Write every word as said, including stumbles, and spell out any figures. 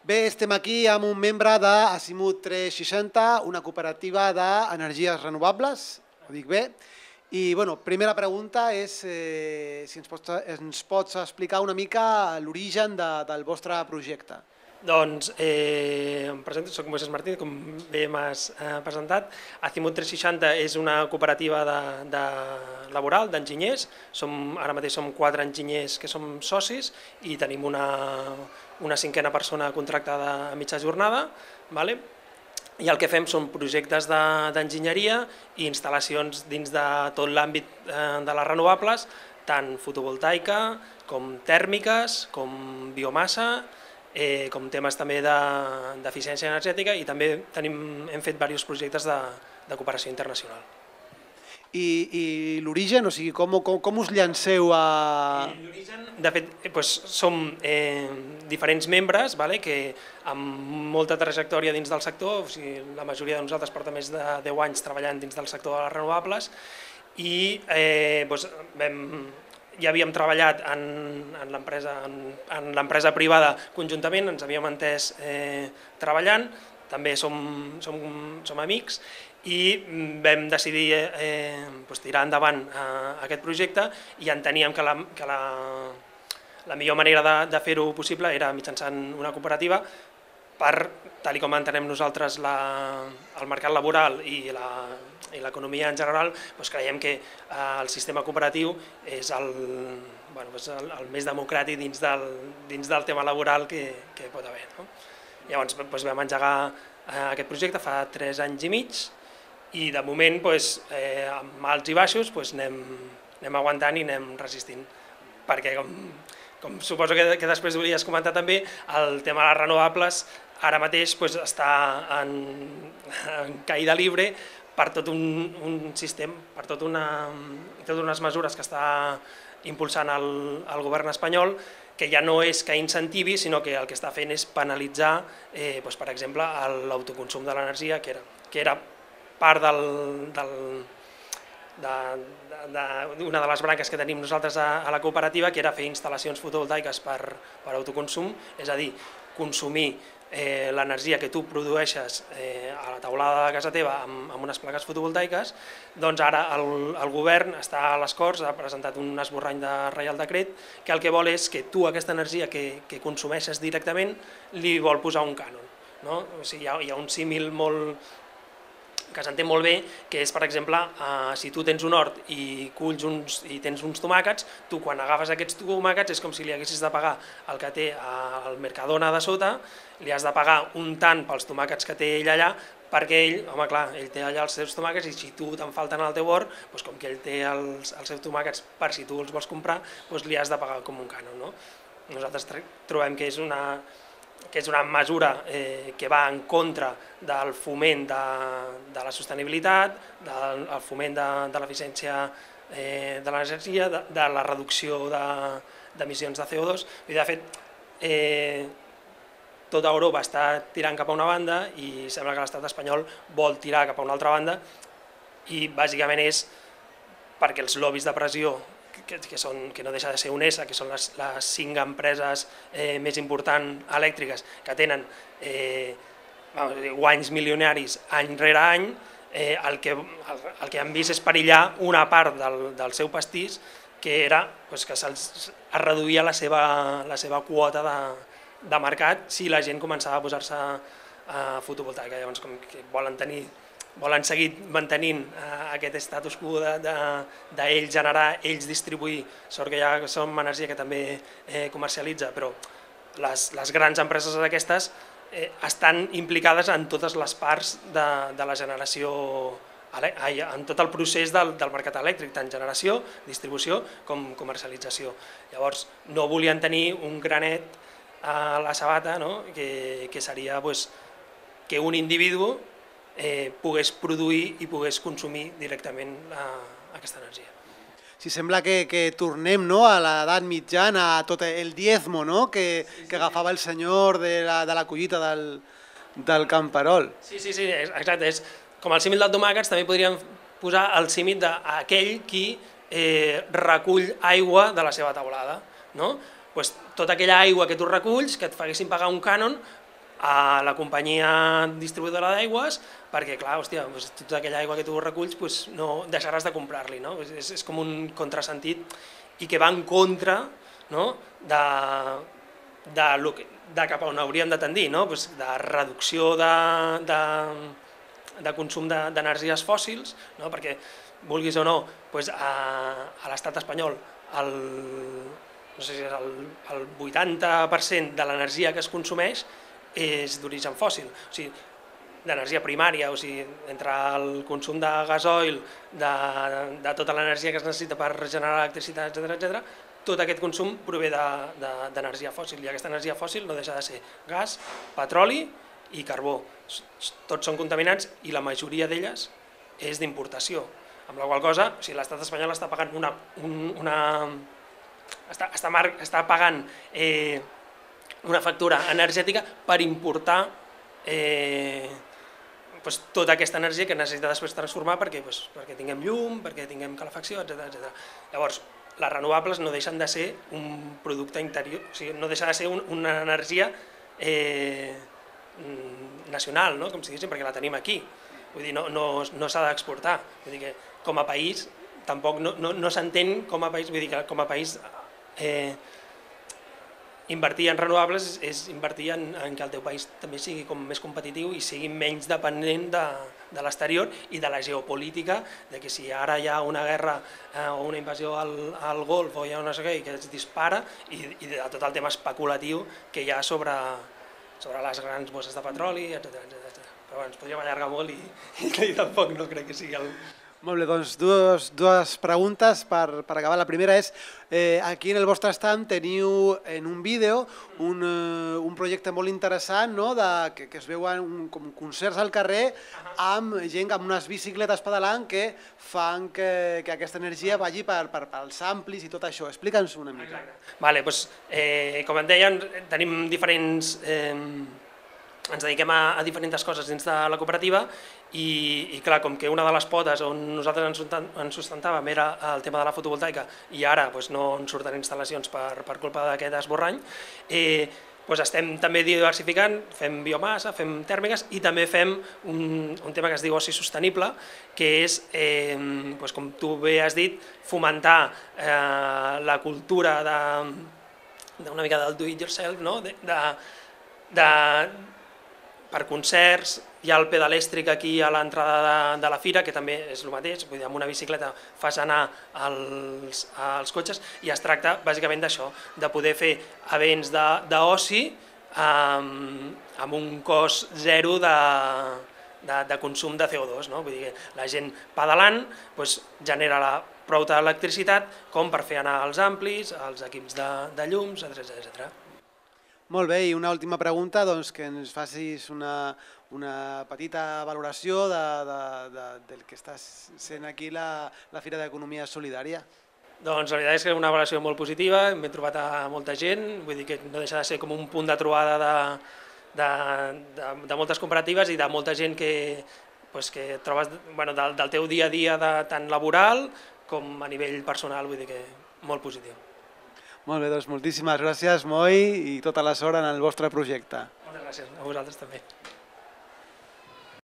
Bé, estem aquí amb un membre d'Azimut tres seixanta, una cooperativa d'energies renovables, ho dic bé. I, bueno, primera pregunta és eh, si ens pots, ens pots explicar una mica l'origen de, del vostre projecte. Doncs eh, em presento, soc Moisés Martín, com bé m'has eh, presentat. Azimut tres seixanta és una cooperativa de, de laboral, d'enginyers. Som, ara mateix som quatre enginyers que som socis i tenim una, una cinquena persona contractada a mitja jornada. Vale? I el que fem són projectes d'enginyeria i instal·lacions dins de tot l'àmbit eh, de les renovables, tant fotovoltaica com tèrmiques, com biomassa, Eh, com temes també d'eficiència energètica i també tenim, hem fet diversos projectes de, de cooperació internacional. I, i l'origen, o sigui, com, com, com us llanceu a... L'origen, de fet, eh, doncs, som eh, diferents membres vale, que amb molta trajectòria dins del sector, o sigui, la majoria de nosaltres porta més de deu anys treballant dins del sector de les renovables i eh, doncs, vam... ja havíem treballat en, en l'empresa en, en l'empresa privada conjuntament, ens havíem entès eh, treballant, també som, som, som amics i vam decidir eh, doncs tirar endavant eh, aquest projecte i enteníem que la, que la, la millor manera de, de fer-ho possible era mitjançant una cooperativa per, tal com entenem nosaltres, la, el mercat laboral i la i l'economia en general, doncs creiem que eh, el sistema cooperatiu és el, bueno, és el, el més democràtic dins del, dins del tema laboral que, que pot haver. No? Llavors doncs vam engegar eh, aquest projecte fa tres anys i mig i de moment doncs, eh, amb alts i baixos doncs, anem, anem aguantant i anem resistint, perquè com, com suposo que, que després volies comentar també, el tema de les renovables ara mateix doncs, està en, en caïda libre per tot un, un sistema, per tot una, totes unes mesures que està impulsant el, el govern espanyol, que ja no és que incentivi, sinó que el que està fent és penalitzar, eh, doncs, per exemple, l'autoconsum de l'energia, que, era, que era part del, del, de, de, de, una de les branques que tenim nosaltres a, a la cooperativa, que era fer instal·lacions fotovoltaiques per, per autoconsum, és a dir, consumir Eh, l'energia que tu produeixes eh, a la teulada de casa teva amb, amb unes plaques fotovoltaiques, doncs ara el, el govern està a les Corts, ha presentat un esborrany de Reial Decret que el que vol és que tu aquesta energia que, que consumeixes directament li vol posar un cànon. No? O sigui, hi ha, hi ha un símil molt que s'entén molt bé, que és, per exemple, eh, si tu tens un hort i culls uns, i tens uns tomàquets, tu quan agafes aquests tomàquets és com si li haguessis de pagar el que té al Mercadona de sota, li has de pagar un tant pels tomàquets que té ell allà, perquè ell, home clar, ell té allà els seus tomàquets i si tu te'n falten al teu hort, doncs com que ell té els, els seus tomàquets per si tu els vols comprar, doncs li has de pagar com un cànon. No? Nosaltres trobem que és una... que és una mesura eh, que va en contra del foment de, de la sostenibilitat, del foment de, de l'eficiència eh, de l'energia, de, de la reducció d'emissions de, de C O dos. I de fet, eh, tota Europa està tirant cap a una banda i sembla que l'estat espanyol vol tirar cap a una altra banda i bàsicament és perquè els lobbies de pressió Que, que, són, que no deixa de ser UNESA, que són les, les cinc empreses eh, més importants elèctriques que tenen eh, guanys milionaris any rere any, eh, el, que, el, el que han vist és perillar una part del, del seu pastís, que era doncs, que se'ls es reduïa la seva, la seva quota de, de mercat si la gent començava a posar-se a fotovoltaica. Llavors, com que volen tenir volen seguir mantenint eh, aquest status quo d'ells de, de generar, ells distribuir, sort que ja som energia que també eh, comercialitza, però les, les grans empreses d'aquestes eh, estan implicades en totes les parts de, de la generació, en tot el procés del, del mercat elèctric, tant generació, distribució com comercialització. Llavors no volien tenir un granet a la sabata, no? que, que seria pues, que un individu Eh, pogués produir i pogués consumir directament eh, aquesta energia. Si sembla que, que tornem no, a l'edat mitjana, a tot el diezmo no, que, sí, sí, que agafava el senyor de la, de la collita del, del camperol. Sí, sí, sí, exacte. És, com el símil del tomàquets, també podríem posar el símil d'aquell qui eh, recull aigua de la seva teulada. No? Pues, tota aquella aigua que tu reculls, que et faguessin pagar un cànon, a la companyia distribuïdora d'aigües, perquè, clar, hòstia, doncs, tota aquella aigua que tu reculls doncs, no deixaràs de comprar-li, no? És, és com un contrasentit i que va en contra, no? de, de, lo que, de cap on hauríem de tendir, no? Pues de reducció de, de, de consum d'energies fòssils, no? Perquè, vulguis o no, pues a, a l'estat espanyol el, no sé si és el, el vuitanta per cent de l'energia que es consumeix és d'origen fòssil, o sigui, d'energia primària, o sigui, entre el consum de gasoil, de, de tota l'energia que es necessita per generar electricitat, etcètera, etcètera, tot aquest consum prové d'energia fòssil, i aquesta energia fòssil no deixa de ser gas, petroli i carbó. Tots són contaminants i la majoria d'elles és d'importació, amb la qual cosa, o sigui, l'estat espanyol està pagant una... una està, està, mar, està pagant eh, una factura energètica per importar eh, pues, tota aquesta energia que necessita després transformar perquè, pues, perquè tinguem llum, perquè tinguem calefacció, etcètera, etcètera. Llavors, les renovables no deixen de ser un producte interior, o sigui, no deixa de ser un, una energia eh, nacional, no? Com si diguéssim, perquè la tenim aquí. Vull dir, no, no, no s'ha d'exportar. Vull dir que com a país tampoc no, no, no s'entén com a país, vull dir que com a país eh, invertir en renovables és invertir en, en que el teu país també sigui com més competitiu i sigui menys dependent de, de l'exterior i de la geopolítica, de que si ara hi ha una guerra eh, o una invasió al, al Golf o hi ha una cosa que es dispara i, i de tot el tema especulatiu que hi ha sobre, sobre les grans bosses de petroli, etcètera, etcètera. Però bueno, ens podríem allargar molt i, i tampoc no crec que sigui el... Molt bé, doncs dues, dues preguntes per, per acabar. La primera és, eh, aquí en el vostre stand teniu en un vídeo un, eh, un projecte molt interessant, no? de, que, que es veuen un, com concerts al carrer amb gent amb unes bicicletes pedalant que fan que, que aquesta energia vagi per, per, pels amplis i tot això. Explica'ns una mica. Exacte. Vale, doncs, eh, com et deien, tenim diferents... Eh, ens dediquem a, a diferents coses dins de la cooperativa i, i clar, com que una de les potes on nosaltres ens, ens sustentàvem era el tema de la fotovoltaica i ara doncs, no en surten instal·lacions per, per culpa d'aquest esborrany, eh, doncs estem també diversificant, fem biomassa, fem tèrmiques i també fem un, un tema que es diu oci sostenible, que és, eh, doncs, com tu bé has dit, fomentar eh, la cultura d'una mica del do it yourself, no? de, de, de per concerts, hi ha el pedalèstric aquí a l'entrada de, de la fira, que també és el mateix, vull dir, amb una bicicleta fas anar els, els cotxes i es tracta bàsicament d'això, de poder fer events d'oci amb, amb un cost zero de, de, de consum de C O dos, no? Vull dir que la gent pedalant doncs, genera la, prou d'electricitat com per fer anar els amplis, els equips de, de llums, etcètera, etcètera. Molt bé, i una última pregunta, doncs, que ens facis una, una petita valoració de, de, de, del que està sent aquí la, la Fira d'Economia Solidària. Doncs la veritat és que és una valoració molt positiva, m'he trobat a molta gent, vull dir que no deixa de ser com un punt de trobada de, de, de, de moltes cooperatives i de molta gent que, pues, que trobes bueno, del, del teu dia a dia de, tant laboral com a nivell personal, vull dir que molt positiu. Molt bé, doncs moltíssimes gràcies, Moi, i tota la sort en el vostre projecte. Moltes gràcies, a vosaltres també.